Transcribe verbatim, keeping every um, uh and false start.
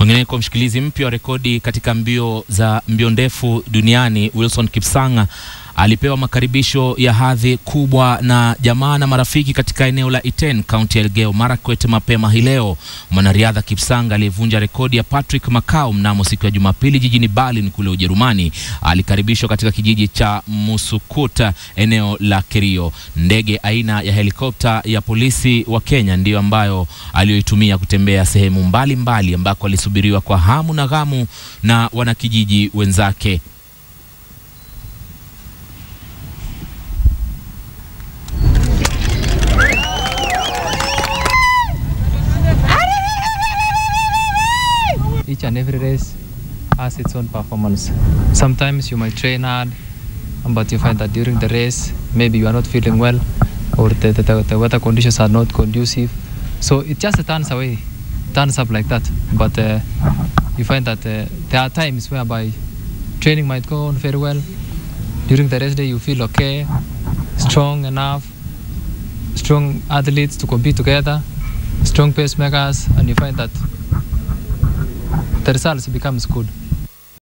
Kwingineko, mshikilizi mpya wa rekodi katika mbio za mbio ndefu duniani Wilson Kipsang alipewa makaribisho ya hadhi kubwa na jamaa na marafiki katika eneo la Iten, kaunti ya Elgeyo Marakwet mapema hii leo. Mwanariadha Kipsang aliyevunja rekodi ya Patrick Makau mnamo siku ya Jumapili jijini Berlin kule Ujerumani alikaribishwa katika kijiji cha Musukuta, eneo la Kerio. Ndege aina ya helikopta ya polisi wa Kenya ndiyo ambayo aliyoitumia kutembea sehemu mbali mbali ambako alisubiriwa kwa hamu na ghamu na wanakijiji wenzake. Each and every race has its own performance. Sometimes you might train hard, but you find that during the race, maybe you are not feeling well, or the, the, the weather conditions are not conducive. So it just turns away, turns up like that. But uh, you find that uh, there are times whereby training might go on very well. During the race day, you feel okay, strong enough, strong athletes to compete together, strong pacemakers, and you find that the results becomes good.